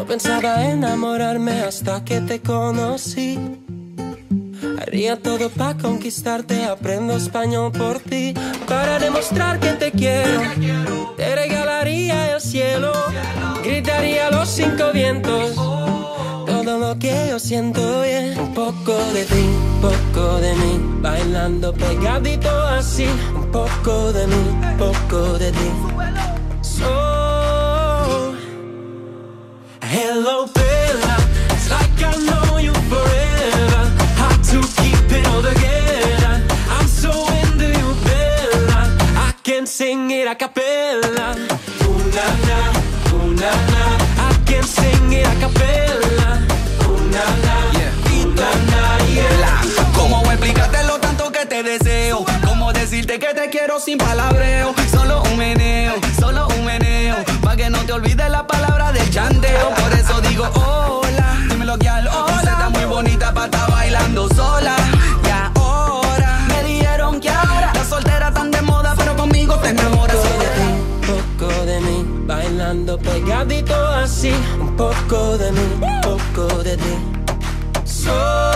pensaba enamorarme hasta que te conocí. Haría todo para conquistarte, aprendo español por ti. Para demostrar que te quiero, te regalaría el cielo. Gritaría a los 5 vientos todo lo que yo siento, yeah. Un poco de ti, un poco de mí, bailando pegadito así. Un poco de mí, un poco de ti. So, hello Bella, it's like I know you forever. Hard to keep it all together. I'm so into you, Bella. I can sing it a cappella. Na-na, na-na. I can sing it a cappella. ¿Cómo explicarte lo tanto que te deseo? ¿Cómo decirte que te quiero sin palabreo? Solo un meneo, pa' que no te olvides la palabra del chanteo. Por eso digo hola, dímelo que al hola. Está muy bonita pa' estar bailando sola. Y ahora me dijeron que ahora las solteras están de moda, pero conmigo te enamoras. Un poco de mí, bailando pegadito así. Un poco de mí, un poco de ti. So,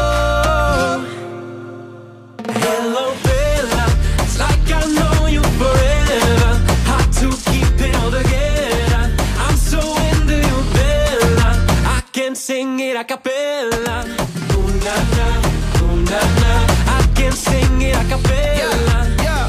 hello Bella, it's like I know you forever. Hard to keep it all together. I'm so into you, Bella. I can sing it a cappella. Na-na, na-na. I can sing it a cappella.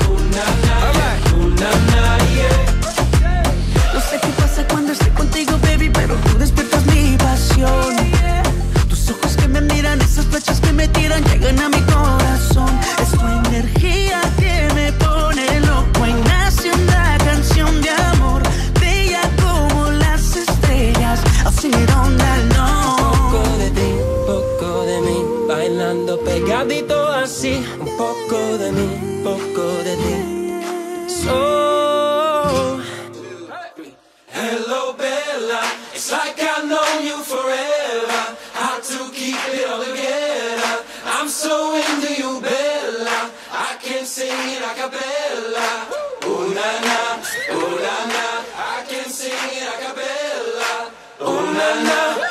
Na-na, yeah. No sé qué pasa cuando estoy contigo, baby, pero tú despiertas mi pasión. Tus ojos que me miran, esas flechas que me tiran, llegan a mi corazón. Es tu energía que me pone loco y nace una canción de amor, bella como las estrellas. I'll sing it all night long. Un poco de ti, un poco de mí, bailando pegadito así. Un poco de mí, un poco de ti. So, hello Bella, it's like I know you forever. Hard to keep it all together. I'm so into you, Bella. I can sing it a cappella. Oh na na, oh na na. I can sing it a cappella. Oh na na.